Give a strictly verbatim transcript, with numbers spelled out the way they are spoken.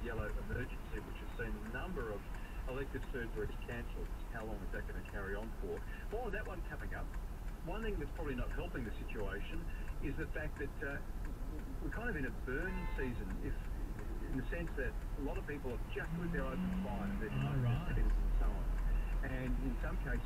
yellow emergency, which has seen a number of elective surgeries cancelled. How long is that going to carry on for? While that one coming up, one thing that's probably not helping the situation is the fact that uh, we're kind of in a burn season, if in the sense that a lot of people have just lit their open fire, their oh, right. and so on. And in some cases,